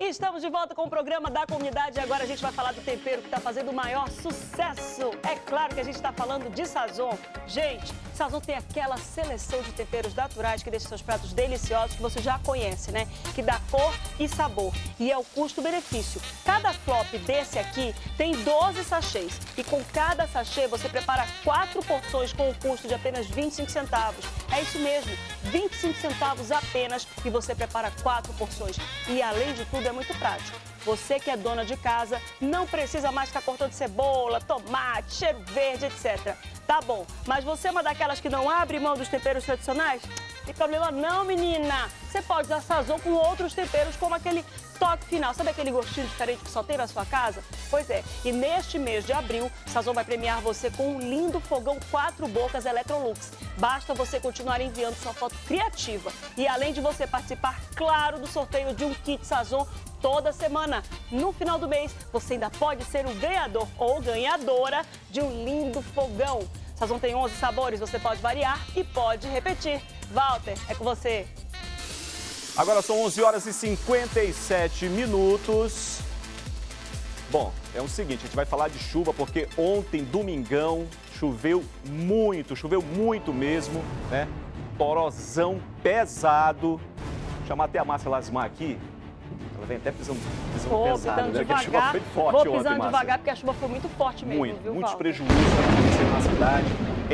Estamos de volta com o programa da comunidade e agora a gente vai falar do tempero que está fazendo o maior sucesso. É claro que a gente está falando de Sazon. Gente, Sazon tem aquela seleção de temperos naturais que deixa seus pratos deliciosos que você já conhece, né? Que dá cor e sabor. E é o custo-benefício. Cada flop desse aqui tem 12 sachês. E com cada sachê você prepara 4 porções com o custo de apenas 25 centavos. É isso mesmo, 25 centavos apenas e você prepara 4 porções. E além de tudo é muito prático. Você que é dona de casa não precisa mais ficar cortando cebola, tomate, cheiro verde, etc. Tá bom, mas você é uma daquelas que não abre mão dos temperos tradicionais? Não tem problema não, menina. Você pode usar Sazon com outros temperos, como aquele toque final. Sabe aquele gostinho diferente que só tem na sua casa? Pois é, e neste mês de abril, Sazon vai premiar você com um lindo fogão 4 bocas Electrolux. Basta você continuar enviando sua foto criativa. E além de você participar, claro, do sorteio de um kit Sazon toda semana. No final do mês, você ainda pode ser o ganhador ou ganhadora de um lindo fogão. Sazon tem 11 sabores, você pode variar e pode repetir. Walter, é com você. Agora são 11 horas e 57 minutos. Bom, é o seguinte, a gente vai falar de chuva porque ontem, domingão, choveu muito mesmo, né? Torozão pesado. Vou chamar até a Márcia Lasmar aqui. Ela vem até pisando pesado, né? Porque a chuva foi forte ontem, pisando Márcia. devagar porque a chuva foi muito forte mesmo, viu, muitos Walter? prejuízos aconteceram na cidade,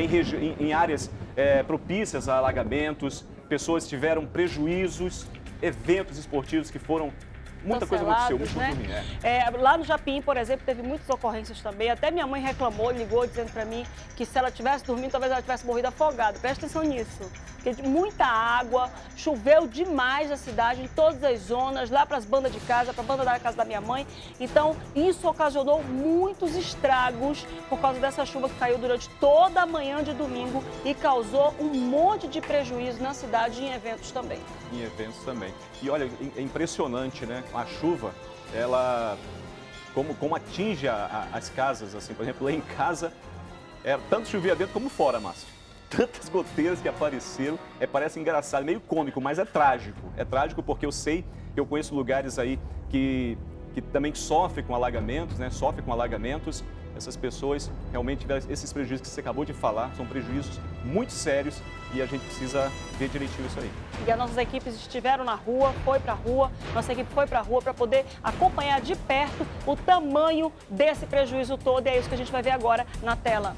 em áreas propícias a alagamentos. Pessoas tiveram prejuízos, eventos esportivos que foram... Muita coisa aconteceu, muito ruim, né? Lá no Japim, por exemplo, teve muitas ocorrências também. Até minha mãe reclamou, ligou dizendo pra mim que se ela tivesse dormindo, talvez ela tivesse morrido afogada. Presta atenção nisso. Porque muita água, choveu demais na cidade, em todas as zonas, lá para as bandas de casa, para a banda da casa da minha mãe. Então, isso ocasionou muitos estragos por causa dessa chuva que caiu durante toda a manhã de domingo e causou um monte de prejuízo na cidade e em eventos também. Em eventos também. E olha, é impressionante, né? A chuva, ela como atinge as casas, assim, por exemplo, lá em casa, tanto chovia dentro como fora, Márcio. Tantas goteiras que apareceram, parece engraçado, meio cômico, mas é trágico. É trágico porque eu conheço lugares aí que também sofrem com alagamentos, né? Sofrem com alagamentos. Essas pessoas realmente tiveram esses prejuízos que você acabou de falar, são prejuízos muito sérios e a gente precisa ver direitinho isso aí. E as nossas equipes estiveram na rua, nossa equipe foi para a rua para poder acompanhar de perto o tamanho desse prejuízo todo e é isso que a gente vai ver agora na tela.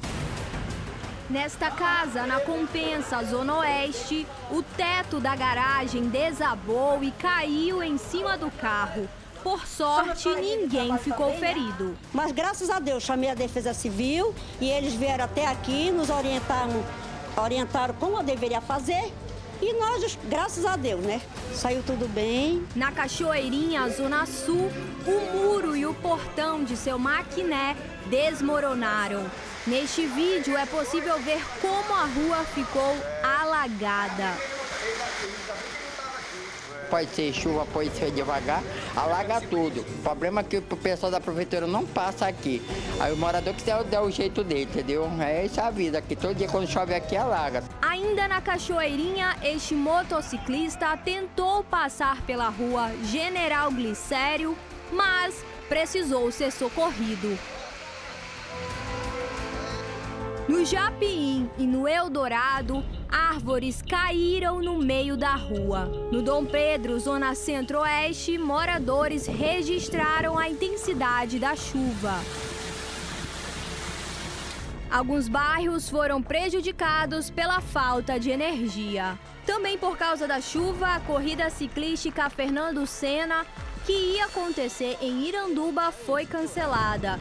Nesta casa, na Compensa, Zona Oeste, o teto da garagem desabou e caiu em cima do carro. Por sorte, ninguém ficou ferido. Mas graças a Deus, chamei a Defesa Civil e eles vieram até aqui, nos orientaram como eu deveria fazer. E nós, graças a Deus, né? Saiu tudo bem. Na Cachoeirinha, Zona Sul, o muro e o portão de seu maquiné desmoronaram. Neste vídeo é possível ver como a rua ficou alagada. Pode ser chuva, pode ser devagar, alaga tudo. O problema é que o pessoal da prefeitura não passa aqui. Aí o morador que der o jeito dele, entendeu? Essa é a vida, que todo dia quando chove aqui alaga. Ainda na Cachoeirinha, este motociclista tentou passar pela rua General Glicério, mas precisou ser socorrido. No Japim e no Eldorado, árvores caíram no meio da rua. No Dom Pedro, Zona Centro-Oeste, moradores registraram a intensidade da chuva. Alguns bairros foram prejudicados pela falta de energia. Também por causa da chuva, a corrida ciclística Fernando Senna, que ia acontecer em Iranduba, foi cancelada.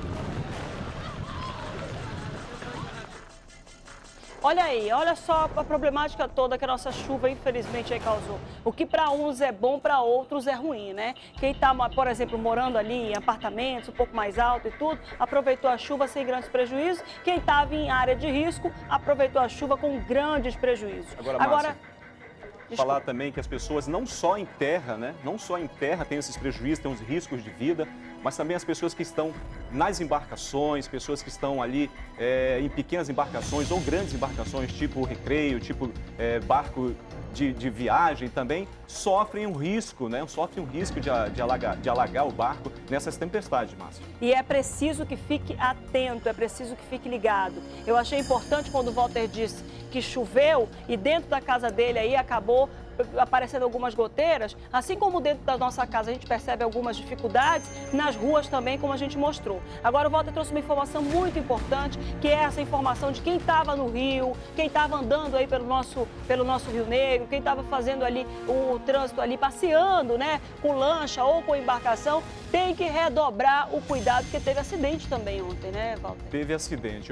Olha aí, olha só a problemática toda que a nossa chuva, infelizmente, aí causou. O que para uns é bom, para outros é ruim, né? Quem está, por exemplo, morando ali em apartamentos um pouco mais alto e tudo, aproveitou a chuva sem grandes prejuízos. Quem estava em área de risco, aproveitou a chuva com grandes prejuízos. Agora falar também que as pessoas não só em terra, né? Não só em terra tem esses prejuízos, tem os riscos de vida, mas também as pessoas que estão nas embarcações, pessoas que estão ali em pequenas embarcações ou grandes embarcações, tipo recreio, tipo barco de viagem também sofrem um risco, né? Sofrem um risco de alagar o barco nessas tempestades, Márcia. E é preciso que fique atento, é preciso que fique ligado. Eu achei importante quando o Walter disse que choveu e dentro da casa dele aí acabou aparecendo algumas goteiras, assim como dentro da nossa casa a gente percebe algumas dificuldades, nas ruas também, como a gente mostrou. Agora o Walter trouxe uma informação muito importante, que é essa informação de quem estava no rio, quem estava andando aí pelo nosso Rio Negro, quem estava fazendo ali o trânsito ali, passeando, né, com lancha ou com embarcação, tem que redobrar o cuidado, porque teve acidente também ontem, né, Walter? Teve acidente,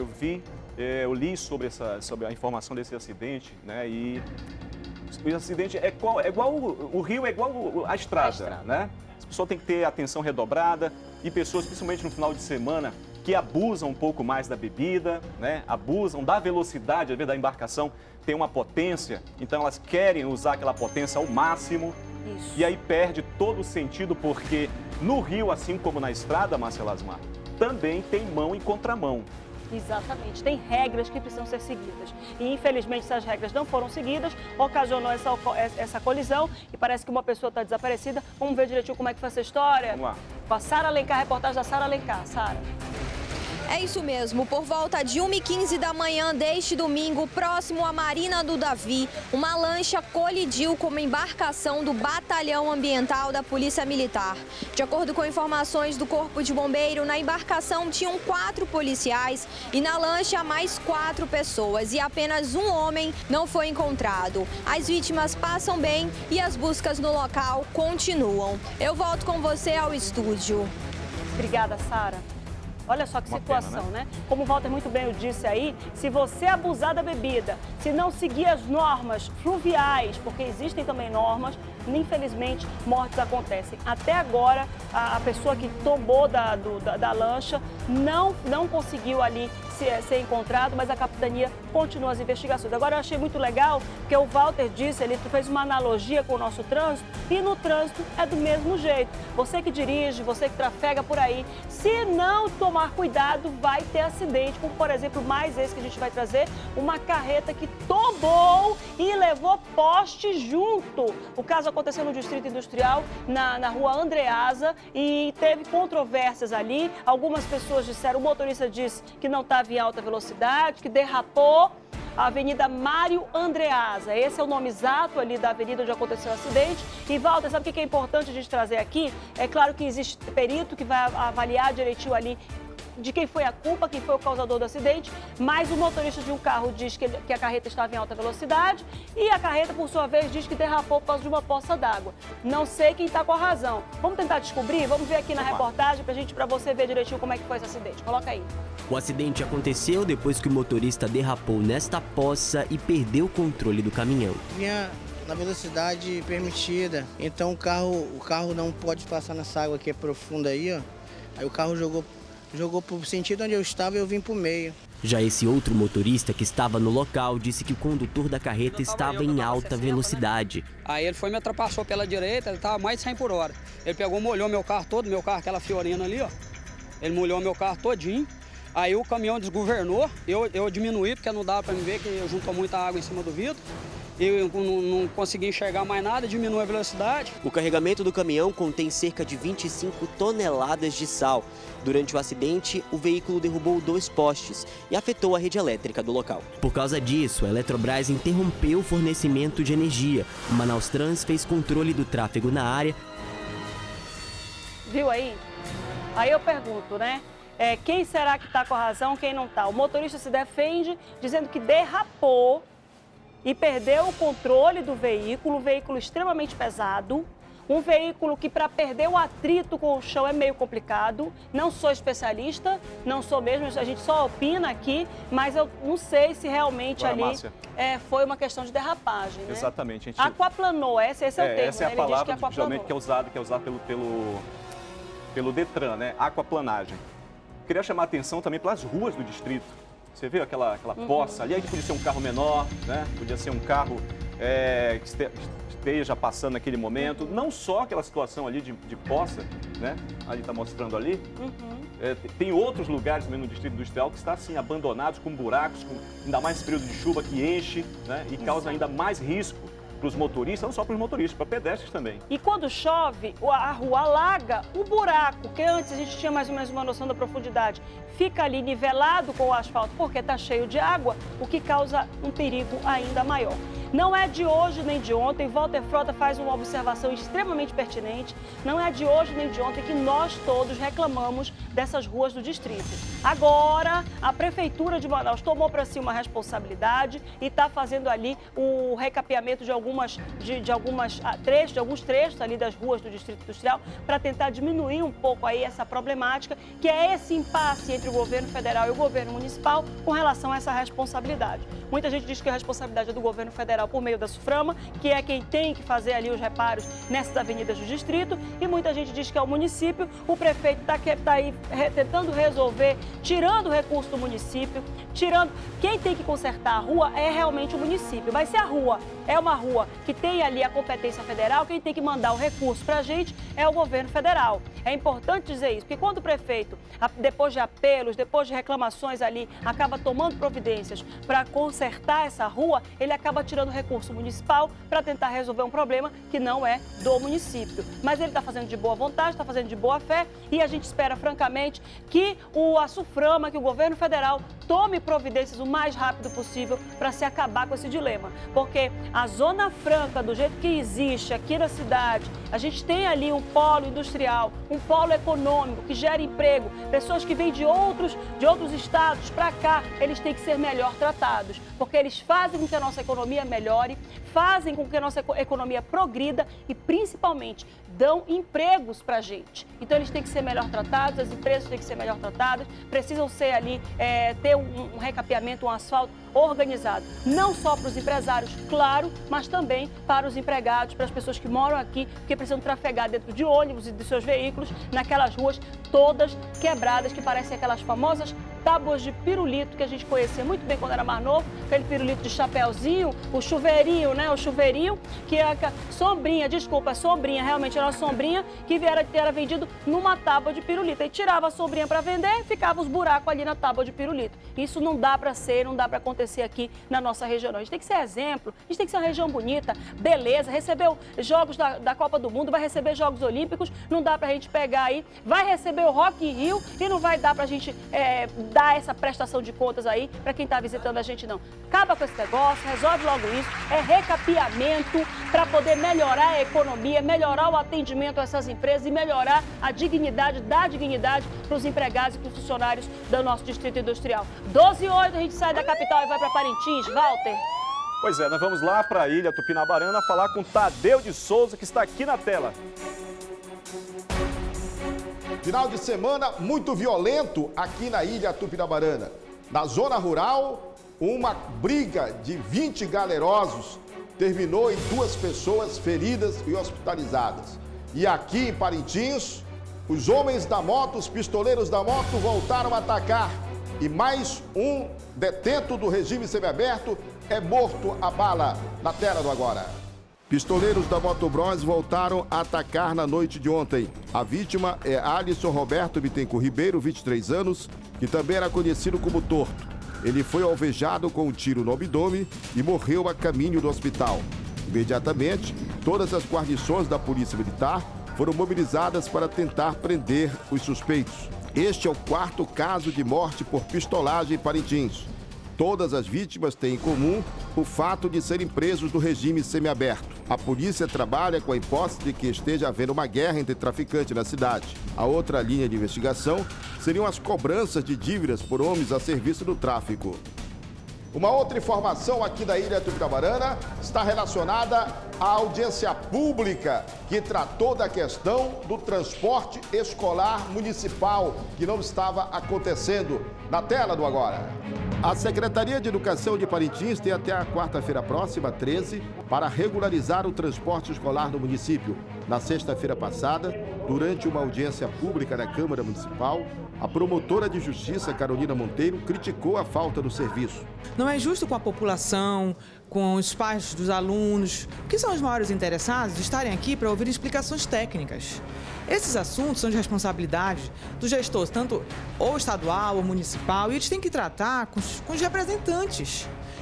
eu li sobre a informação desse acidente, né, e o acidente é igual o rio é igual a estrada, né? As pessoas têm que ter atenção redobrada e pessoas, principalmente no final de semana, que abusam um pouco mais da bebida, né? Abusam da velocidade, às vezes da embarcação tem uma potência, então elas querem usar aquela potência ao máximo. Isso. E aí perde todo o sentido, porque no rio, assim como na estrada, Márcia Lasmar, também tem mão e contramão. Exatamente, tem regras que precisam ser seguidas. E infelizmente essas regras não foram seguidas, ocasionou essa colisão e parece que uma pessoa está desaparecida. Vamos ver direitinho como é que foi essa história? Vamos lá. Com a Sara Alencar, reportagem da Sara Alencar. Sara. É isso mesmo, por volta de 1h15 da manhã deste domingo, próximo à Marina do Davi, uma lancha colidiu com uma embarcação do Batalhão Ambiental da Polícia Militar. De acordo com informações do Corpo de Bombeiro, na embarcação tinham 4 policiais e na lancha mais 4 pessoas e apenas um homem não foi encontrado. As vítimas passam bem e as buscas no local continuam. Eu volto com você ao estúdio. Obrigada, Sara. Olha só que situação, né? Como o Walter muito bem disse aí, se você abusar da bebida, se não seguir as normas fluviais, porque existem também normas, infelizmente, mortes acontecem. Até agora, a pessoa que tombou da lancha não conseguiu ali ser encontrado, mas a capitania continua as investigações. Agora, eu achei muito legal, porque o Walter disse, ele fez uma analogia com o nosso trânsito, e no trânsito é do mesmo jeito. Você que dirige, você que trafega por aí, se não tomar cuidado, vai ter acidente, como, por exemplo, mais esse que a gente vai trazer, uma carreta que tombou e levou poste junto. O caso aconteceu no Distrito Industrial, na rua Andreasa, e teve controvérsias ali. Algumas pessoas disseram, o motorista disse que não estava em alta velocidade, que derrapou a Avenida Mário Andreasa. Esse é o nome exato ali da avenida onde aconteceu o acidente. E, Walter, sabe o que é importante a gente trazer aqui? É claro que existe perito que vai avaliar direitinho ali de quem foi a culpa, quem foi o causador do acidente, mas o motorista de um carro diz que a carreta estava em alta velocidade e a carreta, por sua vez, diz que derrapou por causa de uma poça d'água. Não sei quem está com a razão. Vamos tentar descobrir? Vamos ver aqui na reportagem para você ver direitinho como é que foi esse acidente. Coloca aí. O acidente aconteceu depois que o motorista derrapou nesta poça e perdeu o controle do caminhão. Vinha na velocidade permitida, então o carro não pode passar nessa água que é profunda aí, ó. Aí o carro jogou para o sentido onde eu estava e eu vim para o meio. Já esse outro motorista que estava no local disse que o condutor da carreta estava em alta velocidade. Aí ele foi e me ultrapassou pela direita, ele estava mais de 100 por hora. Ele pegou, molhou meu carro todo, aquela Fiorina ali, ó. Ele molhou meu carro todinho. Aí o caminhão desgovernou, eu diminuí porque não dava para me ver que juntou muita água em cima do vidro. Eu não consegui enxergar mais nada, diminui a velocidade. O carregamento do caminhão contém cerca de 25 toneladas de sal. Durante o acidente, o veículo derrubou 2 postes e afetou a rede elétrica do local. Por causa disso, a Eletrobras interrompeu o fornecimento de energia. O Manaus Trans fez controle do tráfego na área. Viu aí? Aí eu pergunto, né? Quem será que está com a razão, quem não está? O motorista se defende dizendo que derrapou e perdeu o controle do veículo, um veículo extremamente pesado, um veículo que para perder o atrito com o chão é meio complicado. Não sou especialista, não sou mesmo, a gente só opina aqui, mas eu não sei se realmente Agora, ali Márcia, foi uma questão de derrapagem, né? Exatamente. A gente... Aquaplanou, esse é o termo, essa é a né? palavra geralmente que é usada pelo Detran, né? Aquaplanagem. Queria chamar a atenção também pelas ruas do distrito. Você viu aquela poça ali? Aí podia ser um carro menor, né? Podia ser um carro que esteja passando naquele momento. Não só aquela situação ali de poça, né? Ali está mostrando ali. Tem outros lugares também no Distrito Industrial que está assim, abandonados, com buracos, ainda mais esse período de chuva que enche, né? E causa ainda mais risco os motoristas, não só para os motoristas, para pedestres também. E quando chove, a rua alaga, o buraco, que antes a gente tinha mais ou menos uma noção da profundidade, fica ali nivelado com o asfalto porque está cheio de água, o que causa um perigo ainda maior. Não é de hoje nem de ontem, Walter Frota faz uma observação extremamente pertinente, não é de hoje nem de ontem que nós todos reclamamos dessas ruas do distrito. Agora, a Prefeitura de Manaus tomou para si uma responsabilidade e está fazendo ali o recapeamento de alguns trechos ali das ruas do Distrito Industrial para tentar diminuir um pouco aí essa problemática, que é esse impasse entre o governo federal e o governo municipal com relação a essa responsabilidade. Muita gente diz que a responsabilidade é do governo federal por meio da SUFRAMA, que é quem tem que fazer ali os reparos nessas avenidas do distrito, e muita gente diz que é o município. O prefeito está aí tentando resolver, tirando o recurso do município, quem tem que consertar a rua é realmente o município. Mas se a rua é uma rua que tem ali a competência federal, quem tem que mandar o recurso para a gente é o governo federal. É importante dizer isso, porque quando o prefeito, depois de apelos, depois de reclamações ali, acaba tomando providências para consertar essa rua, ele acaba tirando o recurso municipal para tentar resolver um problema que não é do município. Mas ele está fazendo de boa vontade, está fazendo de boa fé, e a gente espera, francamente, que a SUFRAMA, que o governo federal, tome providências o mais rápido possível para se acabar com esse dilema. Porque a Zona Franca, do jeito que existe aqui na cidade, a gente tem ali um polo industrial, um polo econômico que gera emprego, pessoas que vêm de outros estados para cá, eles têm que ser melhor tratados, porque eles fazem com que a nossa economia melhore, fazem com que a nossa economia progrida e, principalmente, dão empregos para a gente. Então, eles têm que ser melhor tratados, as empresas têm que ser melhor tratadas, precisam ser ali, ter um recapeamento, um asfalto organizado, não só para os empresários, claro, mas também para os empregados, para as pessoas que moram aqui, porque precisam trafegar dentro de ônibus e de seus veículos, naquelas ruas todas quebradas, que parecem aquelas famosas tábuas de pirulito que a gente conhecia muito bem quando era mais novo, aquele pirulito de chapéuzinho, o chuveirinho, né? O chuveirinho, que é a sombrinha, realmente era uma sombrinha que era vendido numa tábua de pirulito. Aí tirava a sombrinha para vender, ficava os buracos ali na tábua de pirulito. Isso não dá para ser, não dá para acontecer aqui na nossa região. A gente tem que ser exemplo, a gente tem que ser uma região bonita, beleza, recebeu jogos da Copa do Mundo, vai receber Jogos Olímpicos, não dá pra gente pegar aí, vai receber o Rock in Rio e não vai dar pra gente dar essa prestação de contas aí para quem está visitando a gente, não. Acaba com esse negócio, resolve logo isso, é recapeamento para poder melhorar a economia, melhorar o atendimento a essas empresas e melhorar a dignidade, dar dignidade para os empregados e para os funcionários do nosso Distrito Industrial. 12h08, a gente sai da capital e vai para Parintins. Walter. Pois é, nós vamos lá para a Ilha Tupinabarana falar com Tadeu de Souza, que está aqui na tela. Final de semana muito violento aqui na Ilha Tupinabarana. Na zona rural, uma briga de 20 galerosos terminou em 2 pessoas feridas e hospitalizadas. E aqui em Parintins, os homens da moto, os pistoleiros da moto voltaram a atacar. E mais um detento do regime semiaberto é morto a bala. Na tela do agora. Pistoleiros da Motobros voltaram a atacar na noite de ontem. A vítima é Alisson Roberto Bittencourt Ribeiro, 23 anos, que também era conhecido como Torto. Ele foi alvejado com um tiro no abdômen e morreu a caminho do hospital. Imediatamente, todas as guarnições da Polícia Militar foram mobilizadas para tentar prender os suspeitos. Este é o 4º caso de morte por pistolagem em Parintins. Todas as vítimas têm em comum o fato de serem presos do regime semiaberto. A polícia trabalha com a hipótese de que esteja havendo uma guerra entre traficantes na cidade. A outra linha de investigação seriam as cobranças de dívidas por homens a serviço do tráfico. Uma outra informação aqui da Ilha Tupinabarana está relacionada à audiência pública que tratou da questão do transporte escolar municipal, que não estava acontecendo. Na tela do agora. A Secretaria de Educação de Parintins tem até a quarta-feira próxima, 13, para regularizar o transporte escolar no município. Na sexta-feira passada, durante uma audiência pública na Câmara Municipal, a promotora de justiça, Carolina Monteiro, criticou a falta do serviço. Não é justo com a população, com os pais dos alunos, que são os maiores interessados, de estarem aqui para ouvir explicações técnicas. Esses assuntos são de responsabilidade do gestor, tanto ou estadual ou municipal, e eles têm que tratar com os representantes.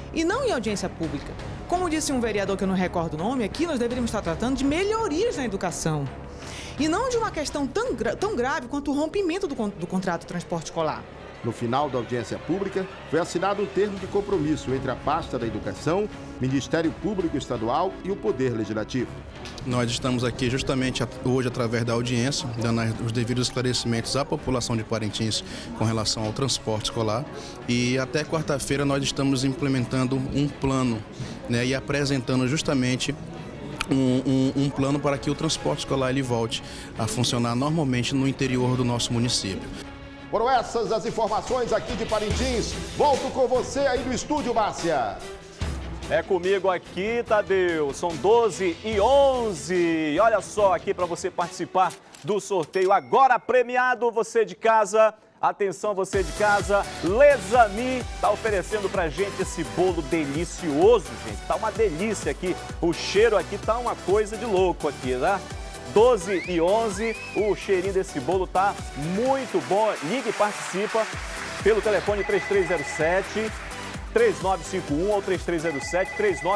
e não em audiência pública. Como disse um vereador que eu não recordo o nome, aqui nós deveríamos estar tratando de melhorias na educação. E não de uma questão tão grave quanto o rompimento do contrato de transporte escolar. No final da audiência pública, foi assinado um termo de compromisso entre a pasta da Educação, Ministério Público Estadual e o Poder Legislativo. Nós estamos aqui justamente hoje, através da audiência, dando os devidos esclarecimentos à população de Parintins com relação ao transporte escolar. E até quarta-feira nós estamos implementando um plano, né, e apresentando justamente um plano para que o transporte escolar ele volte a funcionar normalmente no interior do nosso município. Foram essas as informações aqui de Parintins. Volto com você aí do estúdio, Márcia. É comigo aqui, Tadeu. São 12h11. Olha só aqui para você participar do sorteio agora premiado. Você de casa, atenção você de casa. Lesami está oferecendo pra gente esse bolo delicioso, gente. Tá uma delícia aqui. O cheiro aqui tá uma coisa de louco aqui, né? 12h11, o cheirinho desse bolo tá muito bom. Ligue e participa pelo telefone 3307 3951 ou 3307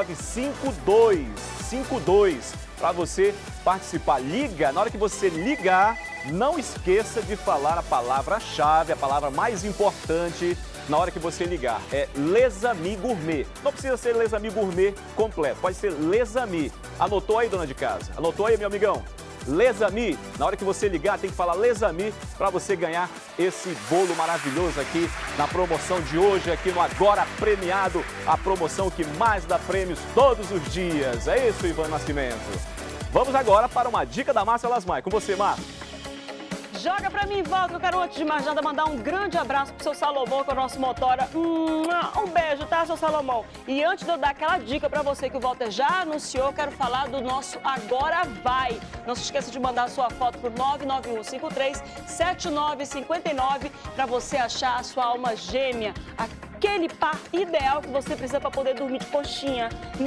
3952 para você participar. Liga, na hora que você ligar, não esqueça de falar a palavra-chave, a palavra mais importante na hora que você ligar. É Lesami Gourmet. Não precisa ser Lesami Gourmet completo, pode ser Lesami. Anotou aí, dona de casa? Anotou aí, meu amigão? Lesami, na hora que você ligar, tem que falar Lesami para você ganhar esse bolo maravilhoso aqui na promoção de hoje, aqui no Agora Premiado, a promoção que mais dá prêmios todos os dias. É isso, Ivan Nascimento. Vamos agora para uma dica da Márcia Lasmai. Com você, Márcia. Joga pra mim, Walter. Eu quero, antes de mais nada, mandar um grande abraço pro seu Salomão, que é o nosso motora. Um beijo, tá, seu Salomão? E antes de eu dar aquela dica pra você que o Walter já anunciou, eu quero falar do nosso Agora Vai. Não se esqueça de mandar a sua foto pro 991537959 pra você achar a sua alma gêmea. Aquele par ideal que você precisa para poder dormir de coxinha.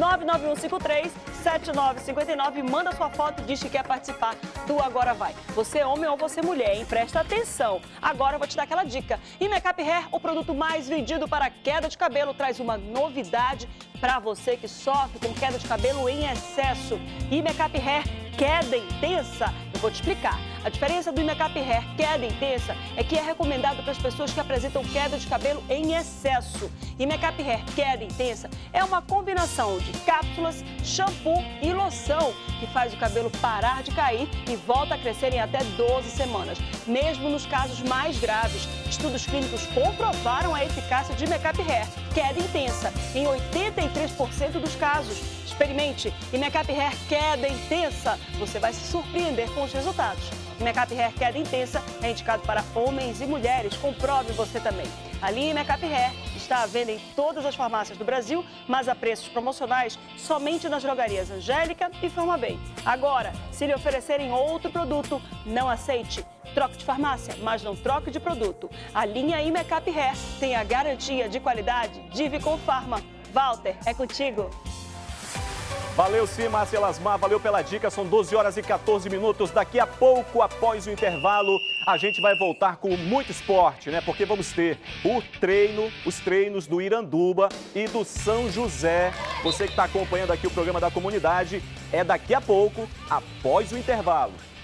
991537959. Manda sua foto e diz que quer participar do Agora Vai. Você é homem ou você é mulher, hein? Presta atenção. Agora eu vou te dar aquela dica. Imecap Hair, o produto mais vendido para queda de cabelo, traz uma novidade para você que sofre com queda de cabelo em excesso. Imecap Hair Queda Intensa. Eu vou te explicar. A diferença do Imecap Hair Queda Intensa é que é recomendado para as pessoas que apresentam queda de cabelo em excesso. Imecap Hair Queda Intensa é uma combinação de cápsulas, shampoo e loção que faz o cabelo parar de cair e volta a crescer em até 12 semanas. Mesmo nos casos mais graves, estudos clínicos comprovaram a eficácia de Imecap Hair Queda Intensa em 83% dos casos. Experimente Imecap Hair Queda Intensa. Você vai se surpreender com os resultados. Imecap Hair Queda Intensa é indicado para homens e mulheres. Comprove você também. A linha Imecap Hair está à venda em todas as farmácias do Brasil, mas a preços promocionais somente nas drogarias Angélica e Farmabem. Agora, se lhe oferecerem outro produto, não aceite. Troque de farmácia, mas não troque de produto. A linha Imecap Hair tem a garantia de qualidade de com Farma. Walter, é contigo. Valeu sim, Márcia Lasmar, valeu pela dica, são 12h14. Daqui a pouco, após o intervalo, a gente vai voltar com muito esporte, né? Porque vamos ter os treinos do Iranduba e do São José. Você que está acompanhando aqui o programa da comunidade, é daqui a pouco, após o intervalo.